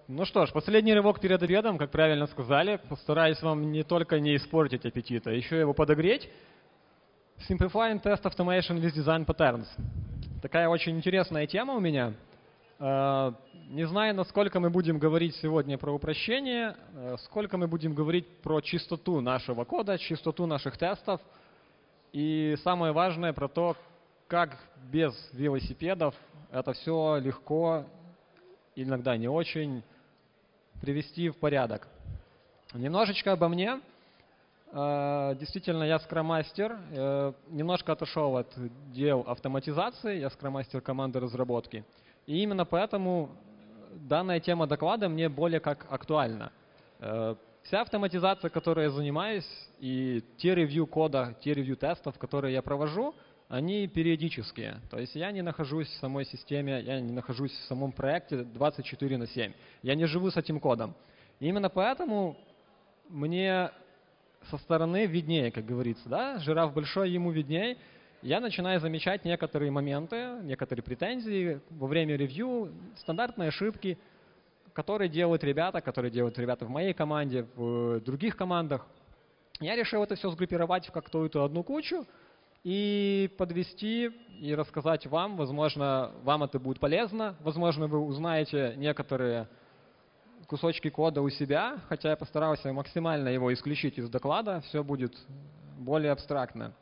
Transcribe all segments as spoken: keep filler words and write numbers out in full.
Ну что ж, последний рывок перед обедом, как правильно сказали. Постараюсь вам не только не испортить аппетит, а еще его подогреть. Simplifying Test Automation with Design Patterns. Такая очень интересная тема у меня. Не знаю, насколько мы будем говорить сегодня про упрощение, сколько мы будем говорить про чистоту нашего кода, чистоту наших тестов. И самое важное про то, как без велосипедов это все легко, иногда не очень, привести в порядок. Немножечко обо мне. Действительно, я скрам-мастер. Немножко отошел от дел автоматизации. Я скрам-мастер команды разработки. И именно поэтому данная тема доклада мне более как актуальна. Вся автоматизация, которой я занимаюсь, и те ревью кода, те ревью тестов, которые я провожу, они периодические. То есть я не нахожусь в самой системе, я не нахожусь в самом проекте двадцать четыре на семь. Я не живу с этим кодом. И именно поэтому мне со стороны виднее, как говорится, да, жираф большой, ему виднее. Я начинаю замечать некоторые моменты, некоторые претензии во время ревью, стандартные ошибки, которые делают ребята, которые делают ребята в моей команде, в других командах. Я решил это все сгруппировать в какую-то одну кучу и подвести, и рассказать вам. Возможно, вам это будет полезно. Возможно, вы узнаете некоторые кусочки кода у себя, хотя я постарался максимально его исключить из доклада. Все будет более абстрактно.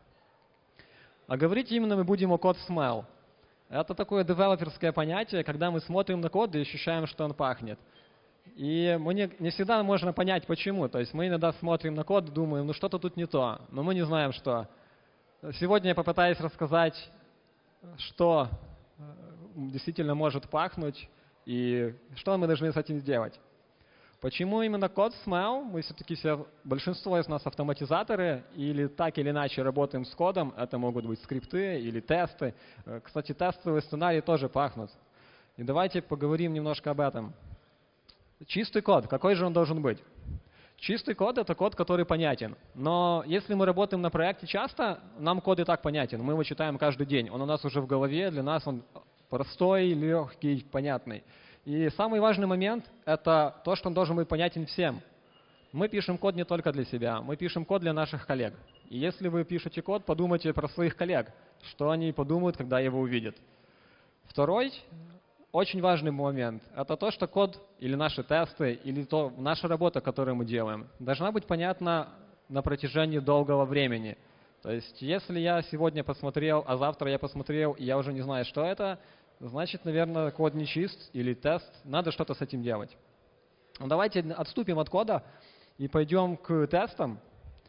А говорить именно мы будем о код smell. Это такое девелоперское понятие, когда мы смотрим на код и ощущаем, что он пахнет. И мы не, не всегда можно понять, почему. То есть мы иногда смотрим на код и думаем, ну что-то тут не то, но мы не знаем, что. Сегодня я попытаюсь рассказать, что действительно может пахнуть и что мы должны с этим сделать. Почему именно код smell? Мы все-таки все, большинство из нас автоматизаторы, или так или иначе работаем с кодом. Это могут быть скрипты или тесты. Кстати, тестовые сценарии тоже пахнут. И давайте поговорим немножко об этом. Чистый код. Какой же он должен быть? Чистый код — это код, который понятен. Но если мы работаем на проекте часто, нам код и так понятен. Мы его читаем каждый день. Он у нас уже в голове, для нас он простой, легкий, понятный. И самый важный момент — это то, что он должен быть понятен всем. Мы пишем код не только для себя, мы пишем код для наших коллег. И если вы пишете код, подумайте про своих коллег, что они подумают, когда его увидят. Второй очень важный момент — это то, что код или наши тесты, или то, наша работа, которую мы делаем, должна быть понятна на протяжении долгого времени. То есть если я сегодня посмотрел, а завтра я посмотрел, и я уже не знаю, что это, значит, наверное, код не чист или тест, надо что-то с этим делать. Ну, давайте отступим от кода и пойдем к тестам.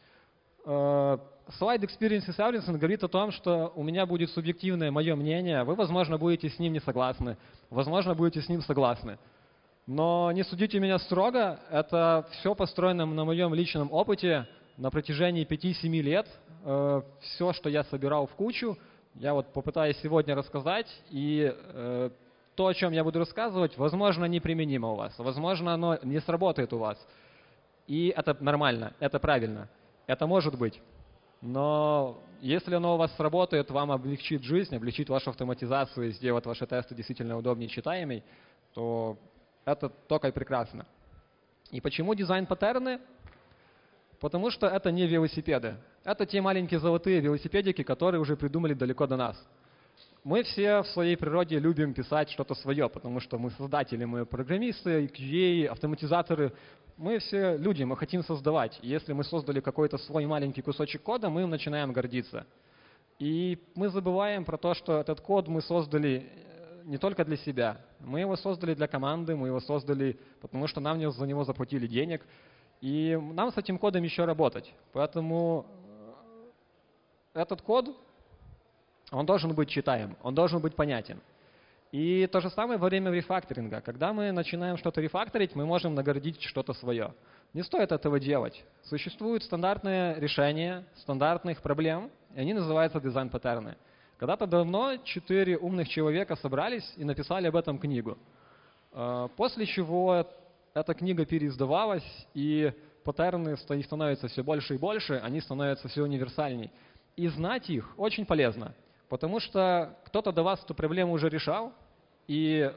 Слайд Experience Everything говорит о том, что у меня будет субъективное мое мнение. Вы, возможно, будете с ним не согласны, возможно, будете с ним согласны. Но не судите меня строго, это все построено на моем личном опыте на протяжении пяти-семи лет. Все, что я собирал в кучу, я вот попытаюсь сегодня рассказать, и э, то, о чем я буду рассказывать, возможно, неприменимо у вас, возможно, оно не сработает у вас. И это нормально, это правильно, это может быть. Но если оно у вас сработает, вам облегчит жизнь, облегчит вашу автоматизацию и сделает ваши тесты действительно удобнее и читаемыми, то это только и прекрасно. И почему дизайн-паттерны? Потому что это не велосипеды. Это те маленькие золотые велосипедики, которые уже придумали далеко до нас. Мы все в своей природе любим писать что-то свое, потому что мы создатели, мы программисты, кью эй, автоматизаторы. Мы все люди, мы хотим создавать. И если мы создали какой-то свой маленький кусочек кода, мы им начинаем гордиться. И мы забываем про то, что этот код мы создали не только для себя. Мы его создали для команды, мы его создали, потому что нам за него заплатили денег. И нам с этим кодом еще работать. Поэтому этот код, он должен быть читаем, он должен быть понятен. И то же самое во время рефакторинга. Когда мы начинаем что-то рефакторить, мы можем наградить что-то свое. Не стоит этого делать. Существуют стандартные решения стандартных проблем, и они называются дизайн-паттерны. Когда-то давно четыре умных человека собрались и написали об этом книгу. После чего эта книга переиздавалась, и паттерны их становятся все больше и больше, они становятся все универсальней. И знать их очень полезно, потому что кто-то до вас эту проблему уже решал, и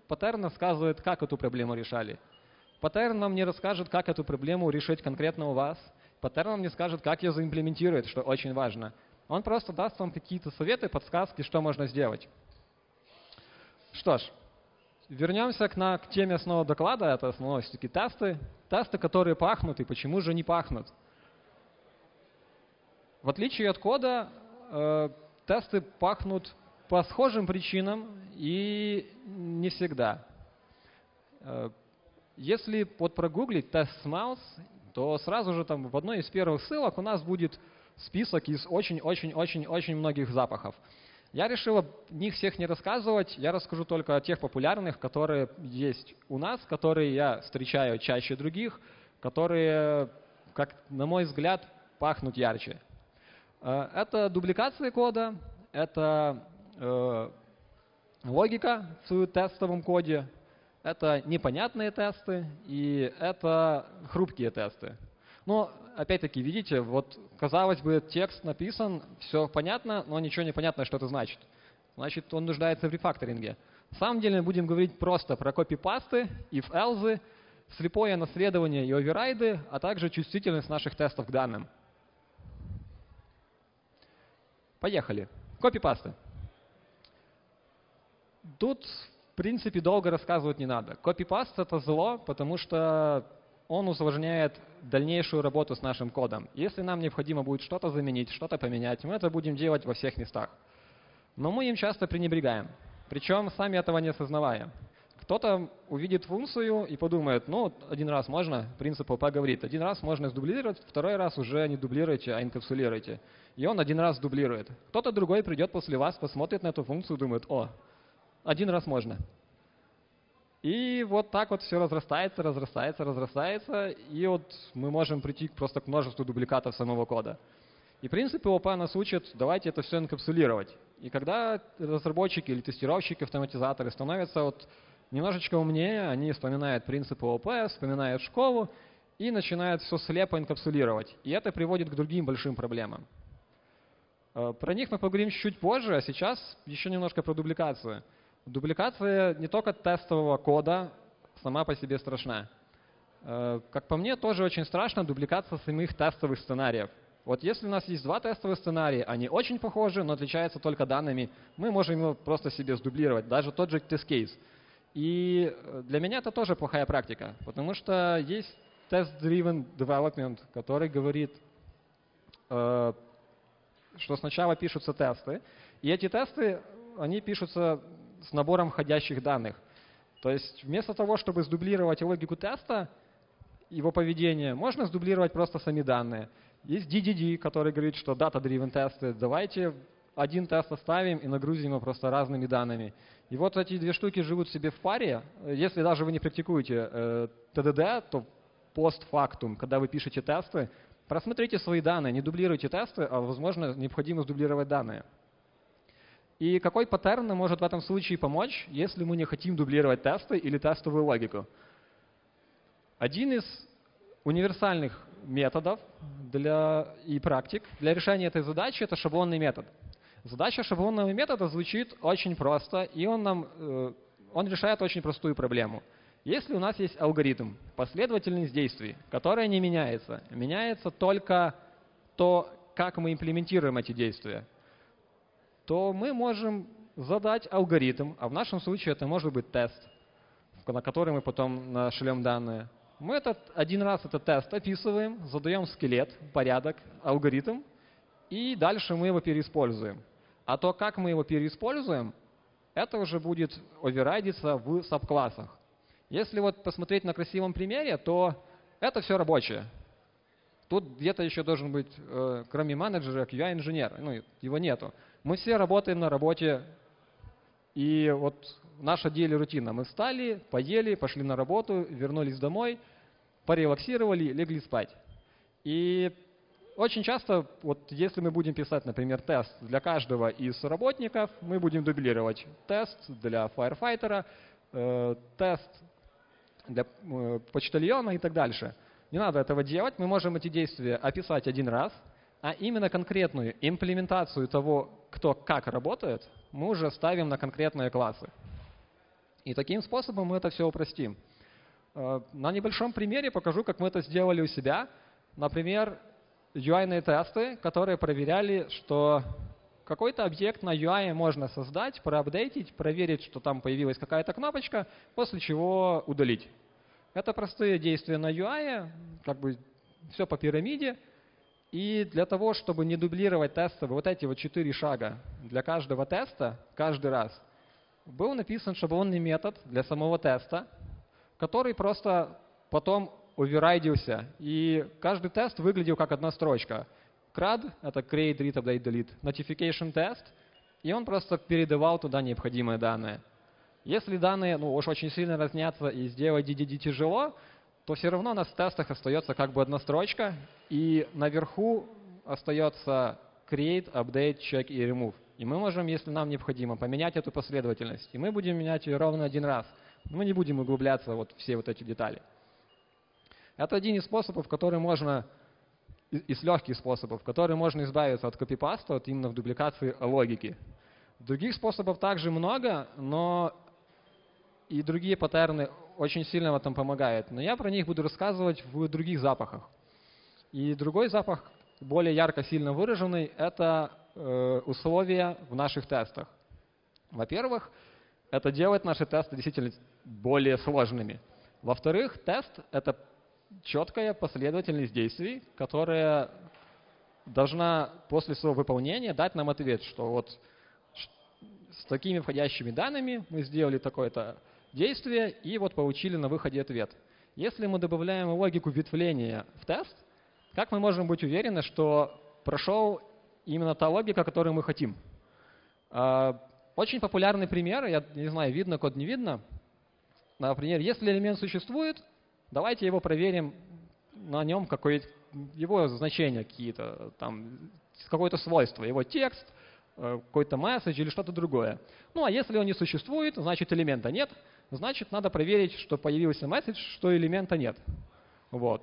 паттерн рассказывает, как эту проблему решали. Паттерн нам не расскажет, как эту проблему решить конкретно у вас. Паттерн нам не скажет, как ее заимплементирует, что очень важно. Он просто даст вам какие-то советы, подсказки, что можно сделать. Что ж, вернемся к, на, к теме основного доклада. Это основные все-таки тесты. Тесты, которые пахнут, и почему же не пахнут. В отличие от кода, э, тесты пахнут по схожим причинам и не всегда. Э, если вот прогуглить тест smells, то сразу же там в одной из первых ссылок у нас будет список из очень-очень-очень-очень многих запахов. Я решил о них всех не рассказывать, я расскажу только о тех популярных, которые есть у нас, которые я встречаю чаще других, которые, как на мой взгляд, пахнут ярче. Это дубликация кода, это э, логика в тестовом коде, это непонятные тесты и это хрупкие тесты. Но, опять-таки, видите, вот, казалось бы, текст написан, все понятно, но ничего не понятно, что это значит. Значит, он нуждается в рефакторинге. На самом деле мы будем говорить просто про копипасты, if-else, слепое наследование и оверрайды, а также чувствительность наших тестов к данным. Поехали. Копипасты. Тут, в принципе, долго рассказывать не надо. Копипаст — это зло, потому что он усложняет дальнейшую работу с нашим кодом. Если нам необходимо будет что-то заменить, что-то поменять, мы это будем делать во всех местах. Но мы им часто пренебрегаем, причем сами этого не осознавая. Кто-то увидит функцию и подумает, ну, один раз можно, принцип ОП говорит, один раз можно сдублировать, второй раз уже не дублируйте, а инкапсулируйте. И он один раз дублирует. Кто-то другой придет после вас, посмотрит на эту функцию и думает, о, один раз можно. И вот так вот все разрастается, разрастается, разрастается, и вот мы можем прийти просто к множеству дубликатов самого кода. И принципы ОП нас учат, давайте это все инкапсулировать. И когда разработчики или тестировщики, автоматизаторы становятся вот немножечко умнее, они вспоминают принципы ОП, вспоминают школу и начинают все слепо инкапсулировать. И это приводит к другим большим проблемам. Про них мы поговорим чуть позже, а сейчас еще немножко про дубликацию. Дубликация не только тестового кода сама по себе страшна. Как по мне, тоже очень страшно дубликация самих тестовых сценариев. Вот если у нас есть два тестовых сценария, они очень похожи, но отличаются только данными, мы можем его просто себе сдублировать, даже тот же тест-кейс. И для меня это тоже плохая практика, потому что есть test-driven development, который говорит, что сначала пишутся тесты, и эти тесты, они пишутся с набором входящих данных. То есть вместо того, чтобы сдублировать логику теста, его поведение, можно сдублировать просто сами данные. Есть ди ди ди, который говорит, что data-driven тесты, давайте один тест оставим и нагрузим его просто разными данными. И вот эти две штуки живут себе в паре. Если даже вы не практикуете э, ти ди ди, то постфактум, когда вы пишете тесты, просмотрите свои данные, не дублируйте тесты, а, возможно, необходимо сдублировать данные. И какой паттерн нам может в этом случае помочь, если мы не хотим дублировать тесты или тестовую логику? Один из универсальных методов для, и практик для решения этой задачи — это шаблонный метод. Задача шаблонного метода звучит очень просто, и он, нам, э, он решает очень простую проблему. Если у нас есть алгоритм, последовательность действий, которая не меняется, меняется только то, как мы имплементируем эти действия, то мы можем задать алгоритм, а в нашем случае это может быть тест, на который мы потом нашлем данные. Мы этот, один раз этот тест описываем, задаем скелет, порядок, алгоритм, и дальше мы его переиспользуем. А то, как мы его переиспользуем, это уже будет оверрайдиться в сабклассах. Если вот посмотреть на красивом примере, то это все рабочее. Тут где-то еще должен быть, э, кроме менеджера, кью ай-инженер. Ну, его нету. Мы все работаем на работе, и вот наша daily рутина. Мы встали, поели, пошли на работу, вернулись домой, порелаксировали, легли спать. И очень часто, вот если мы будем писать, например, тест для каждого из работников, мы будем дублировать тест для файрфайтера, э, тест для э, почтальона и так дальше. Не надо этого делать, мы можем эти действия описать один раз, а именно конкретную имплементацию того, кто как работает, мы уже ставим на конкретные классы. И таким способом мы это все упростим. На небольшом примере покажу, как мы это сделали у себя. Например, ю ай-ные тесты, которые проверяли, что какой-то объект на ю ай можно создать, проапдейтить, проверить, что там появилась какая-то кнопочка, после чего удалить. Это простые действия на ю ай, как бы все по пирамиде. И для того, чтобы не дублировать тесты, вот эти вот четыре шага для каждого теста, каждый раз, был написан шаблонный метод для самого теста, который просто потом оверрайдился. И каждый тест выглядел как одна строчка. крад — это create, read, update, delete. Notification test, и он просто передавал туда необходимые данные. Если данные ну, уж очень сильно разнятся и сделать ди ди ди тяжело, то все равно у нас в тестах остается как бы одна строчка, и наверху остается create, update, check и remove. И мы можем, если нам необходимо, поменять эту последовательность. И мы будем менять ее ровно один раз. Мы не будем углубляться вот в все вот эти детали. Это один из способов, который можно, из легких способов, который можно избавиться от копипаста, от именно в дубликации логики. Других способов также много, но и другие паттерны очень сильно в этом помогают. Но я про них буду рассказывать в других запахах. И другой запах, более ярко, сильно выраженный, это э, условия в наших тестах. Во-первых, это делает наши тесты действительно более сложными. Во-вторых, тест — это четкая последовательность действий, которая должна после своего выполнения дать нам ответ, что вот с такими входящими данными мы сделали такое-то действие и вот получили на выходе ответ. Если мы добавляем логику ветвления в тест, как мы можем быть уверены, что прошел именно та логика, которую мы хотим? Очень популярный пример, я не знаю, видно код, не видно. Например, если элемент существует, давайте его проверим на нем, какое его значения какие-то, там, какое-то свойство, его текст, какой-то месседж или что-то другое. Ну а если он не существует, значит элемента нет, значит надо проверить, что появился месседж, что элемента нет. Вот.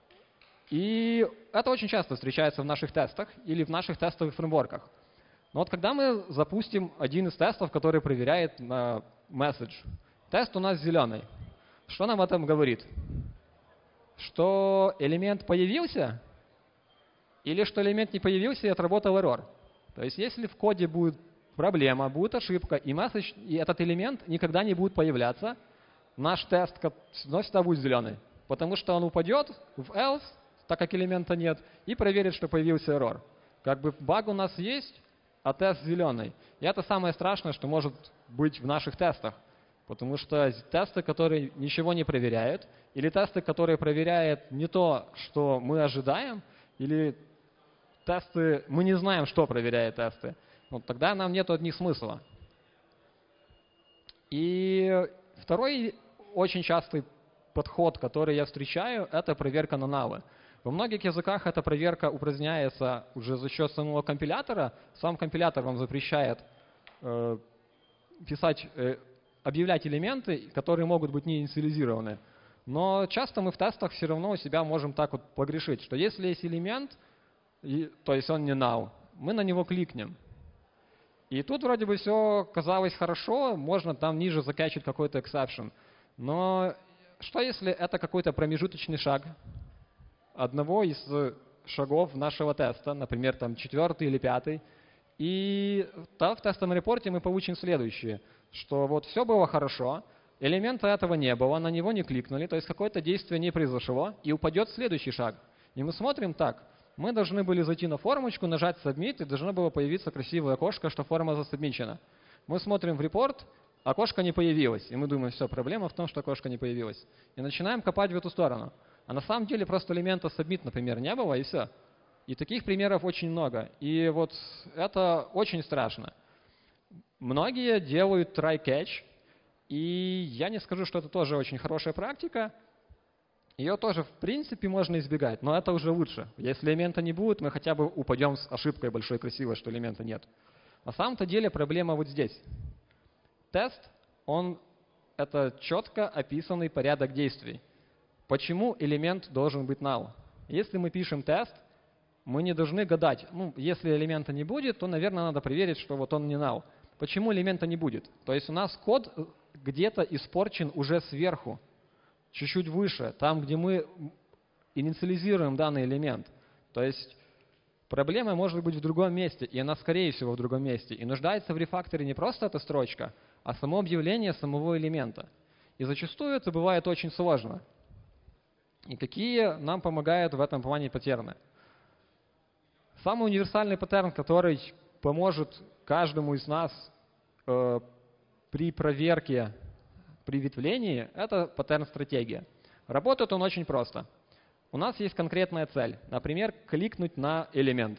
И это очень часто встречается в наших тестах или в наших тестовых фреймворках. Но вот когда мы запустим один из тестов, который проверяет на месседж, тест у нас зеленый. Что нам об этом говорит? Что элемент появился или что элемент не появился и отработал error? То есть если в коде будет проблема, будет ошибка, и месседж, и этот элемент никогда не будет появляться, наш тест всегда будет зеленый, потому что он упадет в else, так как элемента нет, и проверит, что появился error. Как бы баг у нас есть, а тест зеленый. И это самое страшное, что может быть в наших тестах. Потому что тесты, которые ничего не проверяют, или тесты, которые проверяют не то, что мы ожидаем, или тесты, мы не знаем, что проверяет тесты, вот тогда нам нет от них смысла. И второй очень частый подход, который я встречаю, это проверка на null. Во многих языках эта проверка упраздняется уже за счет самого компилятора. Сам компилятор вам запрещает э, писать, э, объявлять элементы, которые могут быть не инициализированы. Но часто мы в тестах все равно у себя можем так вот погрешить, что если есть элемент, и, то есть он не null, мы на него кликнем. И тут вроде бы все казалось хорошо, можно там ниже закачать какой-то exception. Но что если это какой-то промежуточный шаг одного из шагов нашего теста, например, там четвертый или пятый, и в тестовом репорте мы получим следующее, что вот все было хорошо, элемента этого не было, на него не кликнули, то есть какое-то действие не произошло, и упадет следующий шаг. И мы смотрим так, мы должны были зайти на формочку, нажать Submit, и должно было появиться красивое окошко, что форма засубмичена. Мы смотрим в репорт, окошко не появилось, и мы думаем, все, проблема в том, что окошко не появилось. И начинаем копать в эту сторону. А на самом деле просто элемента Submit, например, не было, и все. И таких примеров очень много. И вот это очень страшно. Многие делают try-catch, и я не скажу, что это тоже очень хорошая практика. Ее тоже, в принципе, можно избегать, но это уже лучше. Если элемента не будет, мы хотя бы упадем с ошибкой большой красивой, что элемента нет. На самом-то деле проблема вот здесь. Тест, он — это четко описанный порядок действий. Почему элемент должен быть null? Если мы пишем тест, мы не должны гадать. Ну, если элемента не будет, то, наверное, надо проверить, что вот он не null. Почему элемента не будет? То есть у нас код где-то испорчен уже сверху, чуть-чуть выше, там, где мы инициализируем данный элемент. То есть проблема может быть в другом месте, и она, скорее всего, в другом месте. И нуждается в рефакторе не просто эта строчка, а само объявление самого элемента. И зачастую это бывает очень сложно. И какие нам помогают в этом плане паттерны? Самый универсальный паттерн, который поможет каждому из нас э, при проверке, при ветвлении, это паттерн-стратегия. Работает он очень просто. У нас есть конкретная цель, например, кликнуть на элемент.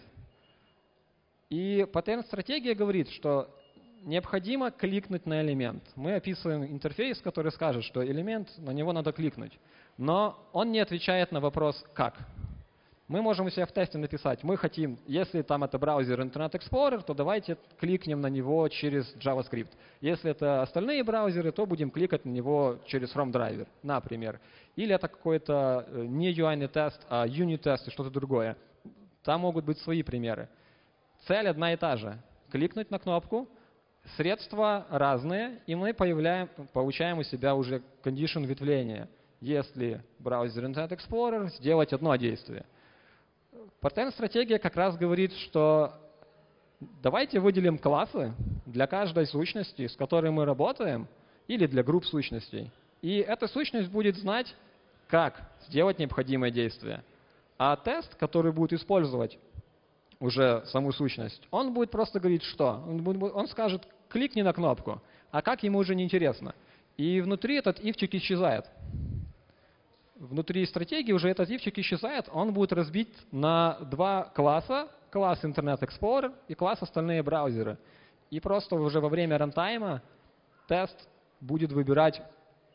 И паттерн-стратегия говорит, что необходимо кликнуть на элемент. Мы описываем интерфейс, который скажет, что элемент, на него надо кликнуть. Но он не отвечает на вопрос «как?». Мы можем у себя в тесте написать, мы хотим, если там это браузер Internet Explorer, то давайте кликнем на него через JavaScript. Если это остальные браузеры, то будем кликать на него через Chrome Driver, например. Или это какой-то не ю ай тест, а юнит-тест и что-то другое. Там могут быть свои примеры. Цель одна и та же. Кликнуть на кнопку, средства разные, и мы появляем, получаем у себя уже condition ветвления. Если браузер Internet Explorer, сделать одно действие. Паттерн-стратегия как раз говорит, что давайте выделим классы для каждой сущности, с которой мы работаем, или для групп сущностей. И эта сущность будет знать, как сделать необходимое действие. А тест, который будет использовать уже саму сущность, он будет просто говорить, что? Он, будет, он скажет, кликни на кнопку, а как ему уже не интересно. И внутри этот ифчик исчезает. Внутри стратегии уже этот ифчик исчезает, он будет разбит на два класса, класс Internet Explorer и класс остальные браузеры. И просто уже во время рантайма тест будет выбирать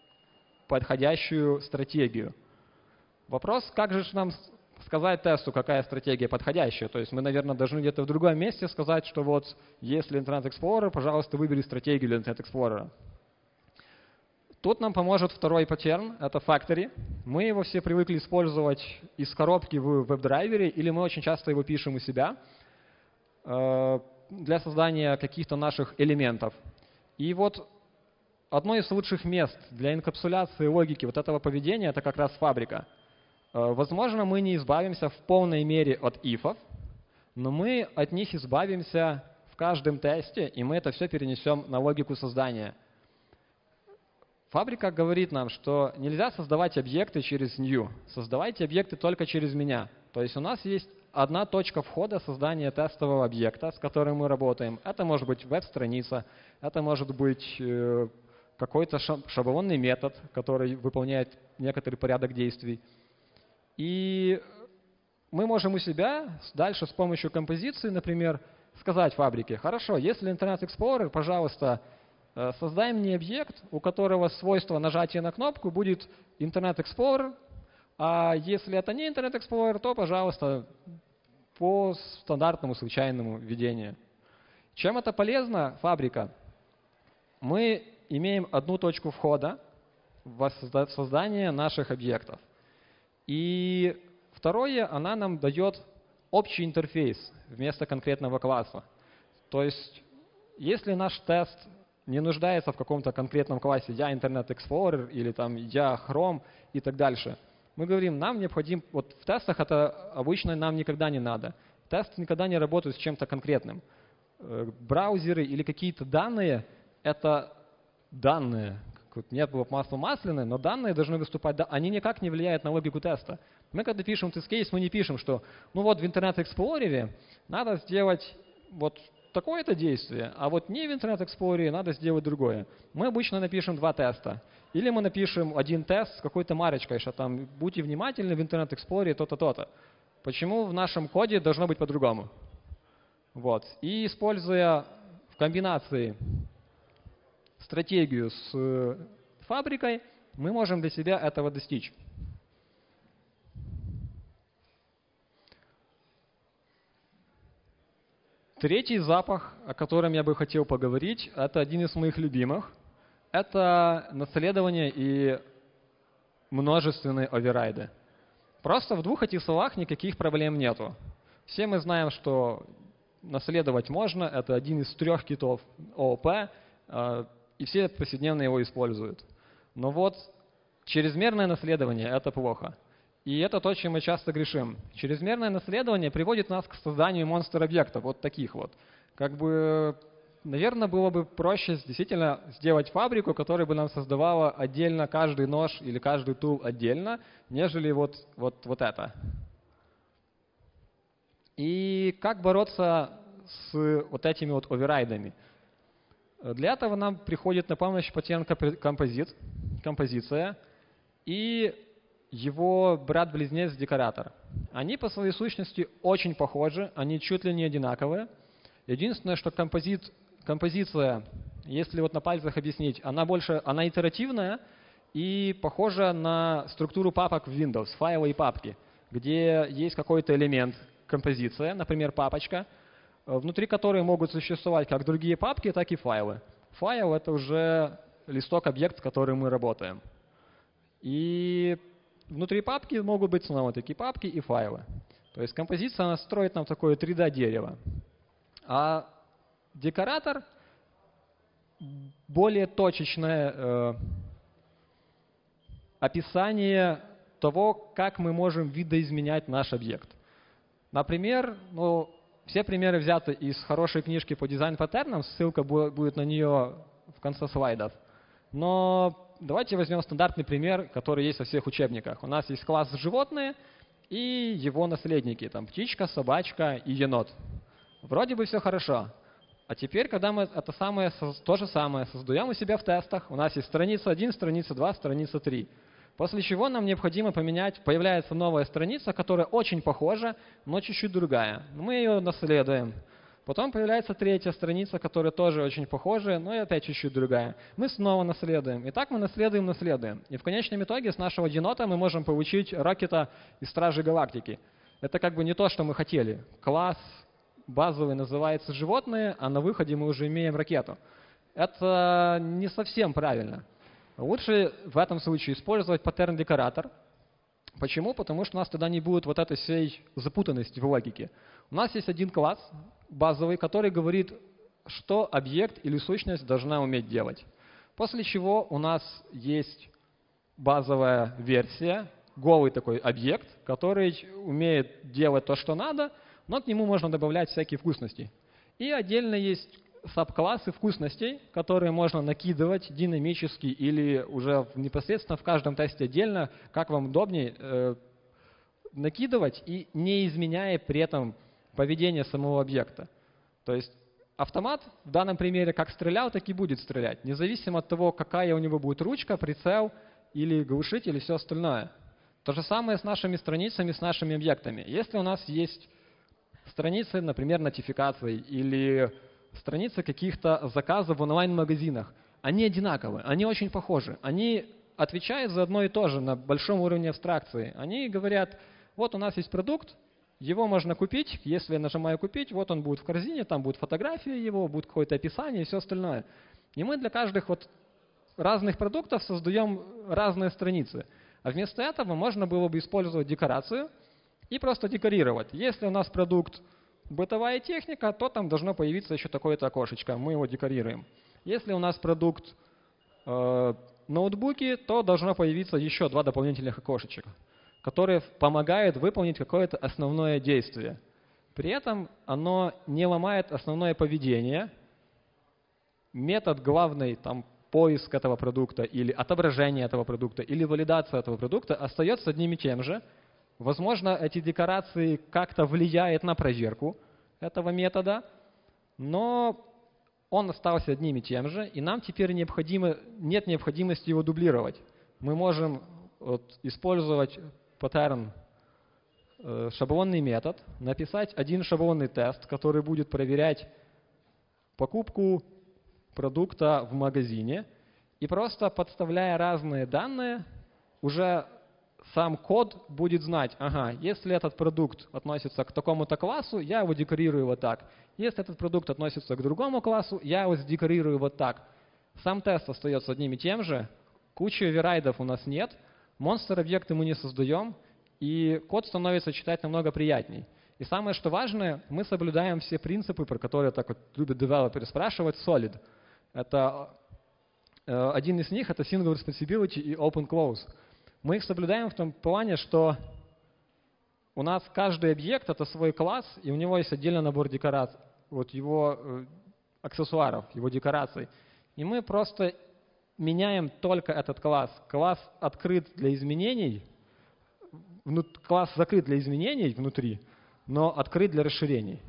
подходящую стратегию. Вопрос, как же нам сказать тесту, какая стратегия подходящая? То есть мы, наверное, должны где-то в другом месте сказать, что вот если Internet Explorer, пожалуйста, выбери стратегию для Internet Explorer. Тут нам поможет второй паттерн, это factory. Мы его все привыкли использовать из коробки в веб-драйвере, или мы очень часто его пишем у себя э, для создания каких-то наших элементов. И вот одно из лучших мест для инкапсуляции логики вот этого поведения – это как раз фабрика. Э, возможно, мы не избавимся в полной мере от ифов, но мы от них избавимся в каждом тесте, и мы это все перенесем на логику создания. Фабрика говорит нам, что нельзя создавать объекты через new. Создавайте объекты только через меня. То есть у нас есть одна точка входа создания тестового объекта, с которым мы работаем. Это может быть веб-страница, это может быть э, какой-то шаблонный метод, который выполняет некоторый порядок действий. И мы можем у себя дальше с помощью композиции, например, сказать фабрике, хорошо, если Internet Explorer, пожалуйста, создай мне объект, у которого свойство нажатия на кнопку будет Internet Explorer, а если это не Internet Explorer, то, пожалуйста, по стандартному случайному введению. Чем это полезно, фабрика? Мы имеем одну точку входа в создание наших объектов. И второе, она нам дает общий интерфейс вместо конкретного класса. То есть, если наш тест не нуждается в каком-то конкретном классе, я Internet Explorer или там я Chrome и так дальше. Мы говорим, нам необходим, вот в тестах это обычно нам никогда не надо. Тест никогда не работает с чем-то конкретным. Браузеры или какие-то данные – это данные. Нет было масло масляное, но данные должны выступать, они никак не влияют на логику теста. Мы когда пишем тест-кейс, мы не пишем, что ну вот в Internet Explorer надо сделать вот такое-то действие, а вот не в Internet Explorer надо сделать другое. Мы обычно напишем два теста. Или мы напишем один тест с какой-то марочкой, что там будьте внимательны в Internet Explorer то-то, то-то. Почему в нашем коде должно быть по-другому? Вот. И используя в комбинации стратегию с фабрикой, мы можем для себя этого достичь. Третий запах, о котором я бы хотел поговорить, это один из моих любимых. Это наследование и множественные оверрайды. Просто в двух этих словах никаких проблем нету. Все мы знаем, что наследовать можно. Это один из трех китов ООП. и все повседневно его используют. Но вот чрезмерное наследование – это плохо. И это то, чем мы часто грешим. Чрезмерное наследование приводит нас к созданию монстр-объектов, вот таких вот. Как бы, наверное, было бы проще действительно сделать фабрику, которая бы нам создавала отдельно каждый нож или каждый тул отдельно, нежели вот, вот, вот это. И как бороться с вот этими вот оверрайдами? Для этого нам приходит на помощь патент композит, композиция и его брат-близнец декоратор. Они по своей сущности очень похожи, они чуть ли не одинаковые. Единственное, что композит, композиция, если вот на пальцах объяснить, она больше, она итеративная и похожа на структуру папок в Windows, файлы и папки, где есть какой-то элемент, композиция, например, папочка, внутри которой могут существовать как другие папки, так и файлы. Файл — это уже листок-объект, с которым мы работаем. И внутри папки могут быть снова такие папки и файлы. То есть композиция, она строит нам такое три дэ-дерево. А декоратор — более точечное э, описание того, как мы можем видоизменять наш объект. Например, ну, все примеры взяты из хорошей книжки по дизайн-паттернам, ссылка будет на нее в конце слайдов. Но давайте возьмем стандартный пример, который есть во всех учебниках. У нас есть класс животные и его наследники, там птичка, собачка и енот. Вроде бы все хорошо. А теперь, когда мы это самое, то же самое создаем у себя в тестах, у нас есть страница один, страница два, страница три. После чего нам необходимо поменять, появляется новая страница, которая очень похожа, но чуть-чуть другая. Мы ее наследуем. Потом появляется третья страница, которая тоже очень похожа, но и опять чуть-чуть другая. Мы снова наследуем. И так мы наследуем, наследуем. И в конечном итоге с нашего енота мы можем получить Рокета из Стражей Галактики. Это как бы не то, что мы хотели. Класс базовый называется животные, а на выходе мы уже имеем ракету. Это не совсем правильно. Лучше в этом случае использовать паттерн-декоратор. Почему? Потому что у нас тогда не будет вот этой всей запутанности в логике. У нас есть один класс базовый, который говорит, что объект или сущность должна уметь делать. После чего у нас есть базовая версия, голый такой объект, который умеет делать то, что надо, но к нему можно добавлять всякие вкусности. И отдельно есть саб-классы вкусностей, которые можно накидывать динамически или уже непосредственно в каждом тесте отдельно, как вам удобнее, э, накидывать и не изменяя при этом поведение самого объекта. То есть автомат в данном примере как стрелял, так и будет стрелять, независимо от того, какая у него будет ручка, прицел или глушитель и все остальное. То же самое с нашими страницами, с нашими объектами. Если у нас есть страницы, например, нотификаций или страницы каких-то заказов в онлайн-магазинах, они одинаковые, они очень похожи. Они отвечают за одно и то же на большом уровне абстракции. Они говорят, вот у нас есть продукт, его можно купить, если я нажимаю «Купить», вот он будет в корзине, там будет фотография его, будет какое-то описание и все остальное. И мы для каждых вот разных продуктов создаем разные страницы. А вместо этого можно было бы использовать декорацию и просто декорировать. Если у нас продукт бытовая техника, то там должно появиться еще такое-то окошечко, мы его декорируем. Если у нас продукт э, ноутбуки, то должно появиться еще два дополнительных окошечка, которые помогают выполнить какое-то основное действие. При этом оно не ломает основное поведение. Метод главный, там, поиск этого продукта или отображение этого продукта или валидация этого продукта остается одним и тем же. Возможно, эти декорации как-то влияют на проверку этого метода, но он остался одним и тем же, и нам теперь необходимо, нет необходимости его дублировать. Мы можем вот, использовать паттерн, э, шаблонный метод, написать один шаблонный тест, который будет проверять покупку продукта в магазине, и просто подставляя разные данные, уже сам код будет знать, ага, если этот продукт относится к такому-то классу, я его декорирую вот так. Если этот продукт относится к другому классу, я его декорирую вот так. Сам тест остается одним и тем же, кучи оверрайдов у нас нет, монстр-объекты мы не создаем, и код становится читать намного приятней. И самое, что важное, мы соблюдаем все принципы, про которые так вот любят девелоперы спрашивать, солид. Это Один из них — это Single Responsibility и Open Close. Мы их соблюдаем в том плане, что у нас каждый объект — это свой класс, и у него есть отдельный набор декораций, вот его э, аксессуаров, его декораций. И мы просто меняем только этот класс. Класс открыт для изменений, класс закрыт для изменений внутри, но открыт для расширений.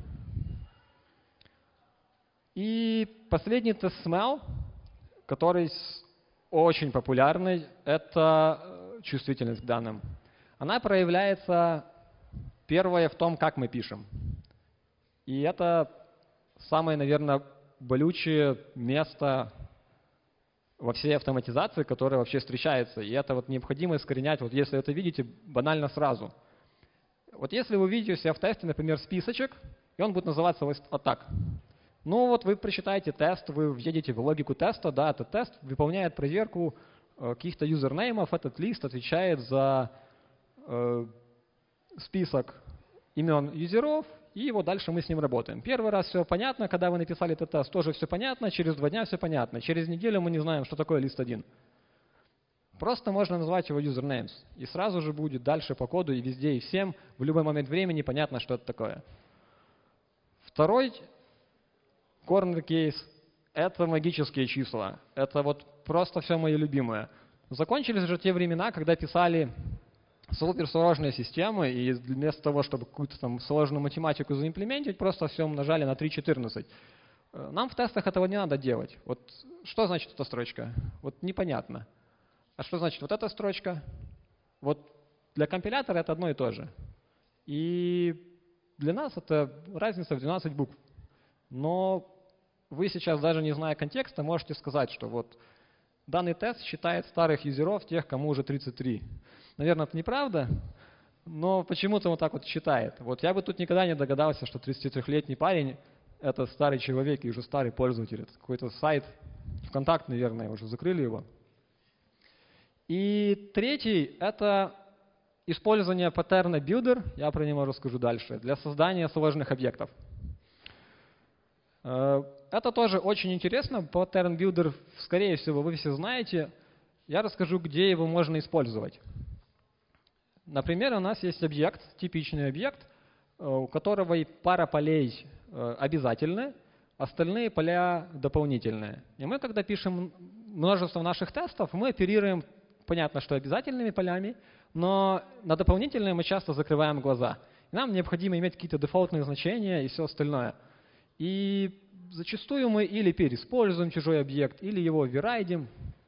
И последний тест-смell, который очень популярный, это чувствительность к данным. Она проявляется, первое, в том, как мы пишем. И это самое, наверное, болючее место во всей автоматизации, которое вообще встречается. И это вот необходимо искоренять, вот если это видите, банально сразу. Вот если вы видите у себя в тесте, например, списочек, и он будет называться вот так. Ну вот вы прочитаете тест, вы въедете в логику теста, да, этот тест выполняет проверку каких-то юзернеймов, этот лист отвечает за э, список имен юзеров, и вот дальше мы с ним работаем. Первый раз все понятно, когда вы написали этот тест, тоже все понятно, через два дня все понятно. Через неделю мы не знаем, что такое лист один. Просто можно назвать его usernames, и сразу же будет дальше по коду и везде, и всем в любой момент времени понятно, что это такое. Второй corner case — это магические числа. Это вот просто все мои любимые. Закончились же те времена, когда писали суперсложные системы, и вместо того, чтобы какую-то там сложную математику заимплементить, просто все умножали на три четырнадцать. Нам в тестах этого не надо делать. Вот что значит эта строчка? Вот непонятно. А что значит вот эта строчка? Вот для компилятора это одно и то же. И для нас это разница в двенадцать букв. Но вы сейчас, даже не зная контекста, можете сказать, что вот данный тест считает старых юзеров, тех, кому уже тридцать три. Наверное, это неправда, но почему-то он так вот считает. Вот я бы тут никогда не догадался, что тридцатитрёхлетний парень — это старый человек и уже старый пользователь. Это какой-то сайт, ВКонтакт, наверное, уже закрыли его. И третий — это использование паттерна builder, я про него расскажу дальше, для создания сложных объектов. Это тоже очень интересно. Pattern Builder, скорее всего, вы все знаете. Я расскажу, где его можно использовать. Например, у нас есть объект, типичный объект, у которого и пара полей обязательны, остальные поля дополнительные. И мы, когда пишем множество наших тестов, мы оперируем, понятно, что обязательными полями, но на дополнительные мы часто закрываем глаза. И нам необходимо иметь какие-то дефолтные значения и все остальное. И зачастую мы или переиспользуем чужой объект, или его оверрайдим.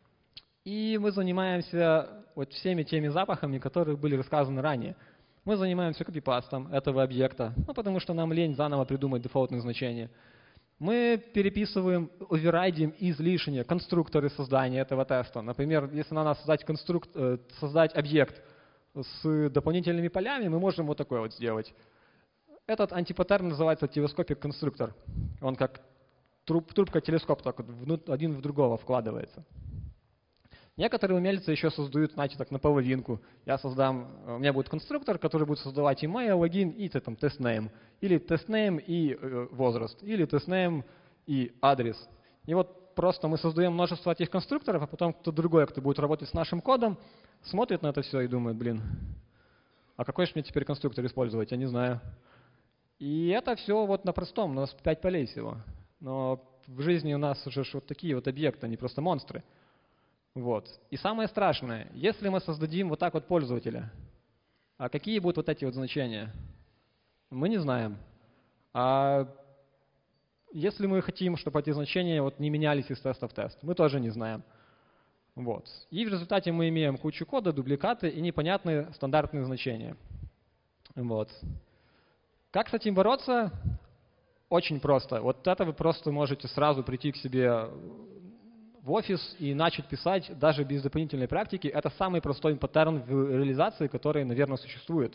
И мы занимаемся вот всеми теми запахами, которые были рассказаны ранее. Мы занимаемся копипастом этого объекта, ну, потому что нам лень заново придумать дефолтные значения. Мы переписываем, оверрайдим излишние конструкторы создания этого теста. Например, если надо создать, конструк... создать объект с дополнительными полями, мы можем вот такое вот сделать. Этот антипаттерн называется телескопик конструктор. Он как труб, трубка телескоп, так вот один в другого вкладывается. Некоторые умельцы еще создают, знаете, так наполовинку. Я создам, у меня будет конструктор, который будет создавать email, логин и там testname. Или testname и э, возраст. Или testname и адрес. И вот просто мы создаем множество этих конструкторов, а потом кто-то другой, кто будет работать с нашим кодом, смотрит на это все и думает, блин, а какой же мне теперь конструктор использовать, я не знаю. И это все вот на простом, у нас пять полей всего. Но в жизни у нас уже вот такие вот объекты, они просто монстры. Вот. И самое страшное, если мы создадим вот так вот пользователя, а какие будут вот эти вот значения? Мы не знаем. А если мы хотим, чтобы эти значения вот не менялись из теста в тест, мы тоже не знаем. Вот. И в результате мы имеем кучу кода, дубликаты и непонятные стандартные значения. Вот. Как с этим бороться? Очень просто. Вот это вы просто можете сразу прийти к себе в офис и начать писать даже без дополнительной практики. Это самый простой паттерн в реализации, который, наверное, существует.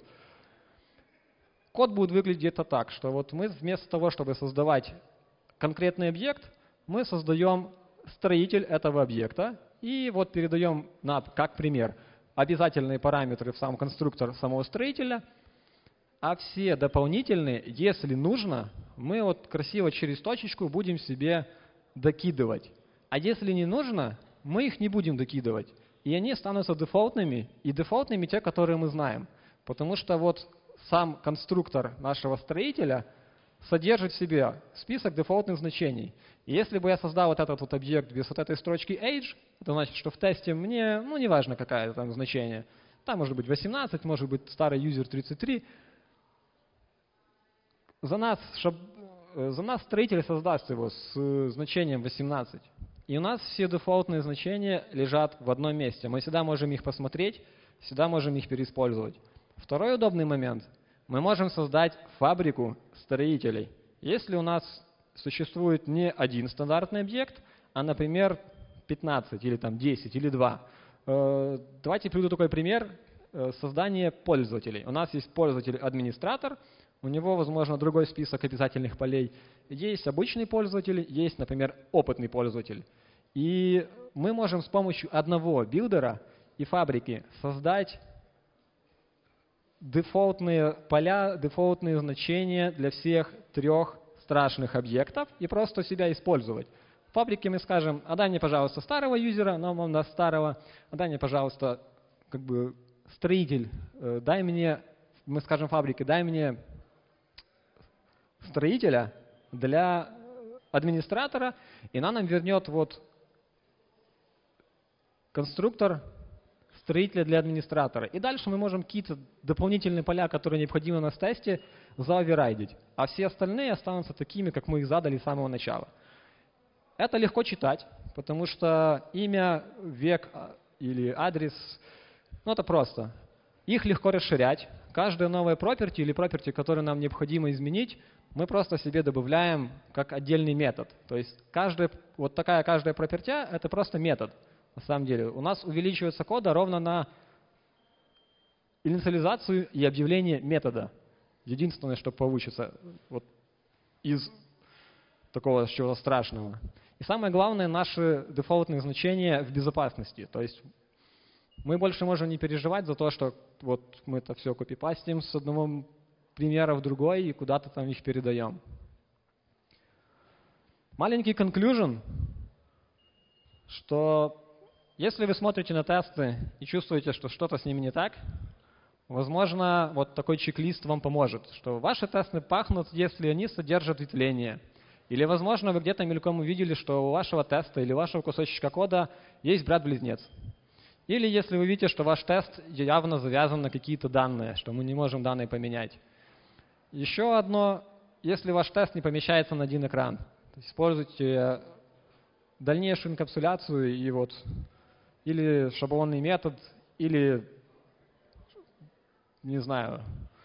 Код будет выглядеть где-то так, что вот мы вместо того, чтобы создавать конкретный объект, мы создаем строитель этого объекта и вот передаем, на, как пример, обязательные параметры в сам конструктор самого строителя, а все дополнительные, если нужно, мы вот красиво через точечку будем себе докидывать. А если не нужно, мы их не будем докидывать. И они станутся дефолтными, и дефолтными те, которые мы знаем. Потому что вот сам конструктор нашего строителя содержит в себе список дефолтных значений. И если бы я создал вот этот вот объект без вот этой строчки age, это значит, что в тесте мне, ну, неважно, какое там значение, там может быть восемнадцать, может быть старый юзер тридцать три, за нас, шаб... за нас строитель создаст его с значением восемнадцать. И у нас все дефолтные значения лежат в одном месте. Мы всегда можем их посмотреть, всегда можем их переиспользовать. Второй удобный момент. Мы можем создать фабрику строителей. Если у нас существует не один стандартный объект, а, например, пятнадцать или там десять или два. Давайте приведу такой пример создания пользователей. У нас есть пользователь-администратор, у него, возможно, другой список обязательных полей. Есть обычный пользователь, есть, например, опытный пользователь. И мы можем с помощью одного билдера и фабрики создать дефолтные поля, дефолтные значения для всех трех страшных объектов и просто себя использовать. В фабрике мы скажем: а дай мне, пожалуйста, старого юзера, но он даст старого, а дай мне, пожалуйста, как бы строитель, дай мне, мы скажем фабрике, дай мне строителя для администратора, и она нам вернет вот конструктор строителя для администратора. И дальше мы можем какие-то дополнительные поля, которые необходимы у нас в тесте, заоверрайдить. А все остальные останутся такими, как мы их задали с самого начала. Это легко читать, потому что имя, век или адрес, ну это просто. Их легко расширять. Каждая новая property или property, которую нам необходимо изменить, мы просто себе добавляем как отдельный метод. То есть каждая, вот такая каждая property – это просто метод. На самом деле у нас увеличивается кода ровно на инициализацию и объявление метода. Единственное, что получится вот из такого чего-то страшного. И самое главное, наши дефолтные значения в безопасности. То есть мы больше можем не переживать за то, что вот мы это все копипастим с одного примера в другой и куда-то там их передаем. Маленький conclusion, что если вы смотрите на тесты и чувствуете, что что-то с ними не так, возможно, вот такой чек-лист вам поможет, что ваши тесты пахнут, если они содержат ветвление. Или, возможно, вы где-то мельком увидели, что у вашего теста или вашего кусочка кода есть брат-близнец. Или если вы видите, что ваш тест явно завязан на какие-то данные, что мы не можем данные поменять. Еще одно, если ваш тест не помещается на один экран, то есть используйте дальнейшую инкапсуляцию и вот или шаблонный метод, или, не знаю,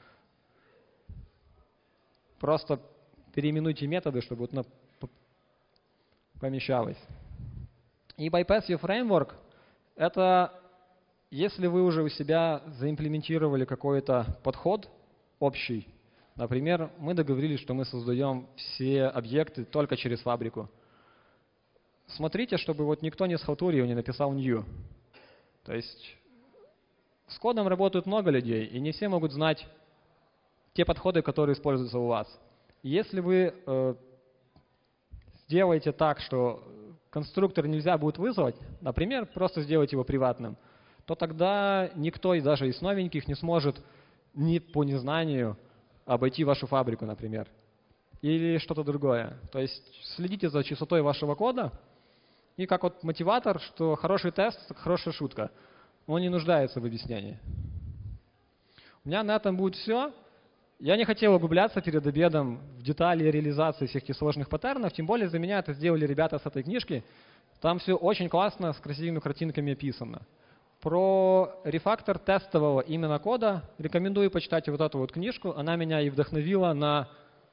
просто переименуйте методы, чтобы вот помещалось. И Bypass Your Framework – это если вы уже у себя заимплементировали какой-то подход общий. Например, мы договорились, что мы создаем все объекты только через фабрику. Смотрите, чтобы вот никто не схалтурил, не написал new. То есть с кодом работают много людей, и не все могут знать те подходы, которые используются у вас. Если вы э, сделаете так, что конструктор нельзя будет вызвать, например, просто сделать его приватным, то тогда никто, и даже из новеньких, не сможет ни по незнанию обойти вашу фабрику, например, или что-то другое. То есть следите за чистотой вашего кода. И как вот мотиватор, что хороший тест – хорошая шутка. Он не нуждается в объяснении. У меня на этом будет все. Я не хотел углубляться перед обедом в детали реализации всех этих сложных паттернов, тем более за меня это сделали ребята с этой книжки. Там все очень классно, с красивыми картинками описано. Про рефактор тестового именно кода рекомендую почитать вот эту вот книжку. Она меня и вдохновила на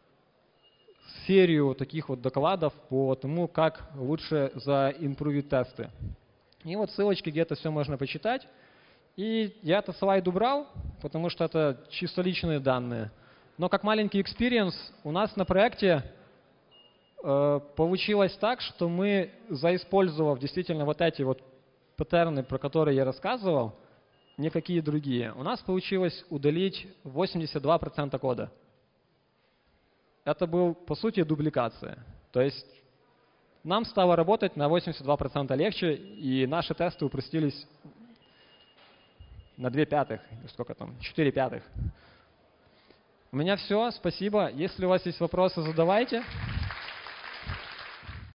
серию таких вот докладов по тому, как лучше заимпровить тесты. И вот ссылочки, где это все можно почитать. И я этот слайд убрал, потому что это чисто личные данные. Но как маленький экспириенс у нас на проекте э, получилось так, что мы, заиспользовав действительно вот эти вот паттерны, про которые я рассказывал, никакие другие, у нас получилось удалить восемьдесят два процента кода. Это был, по сути, дубликация. То есть нам стало работать на восемьдесят два процента легче, и наши тесты упростились на две пятых, сколько там, четыре пятых. У меня все, спасибо. Если у вас есть вопросы, задавайте.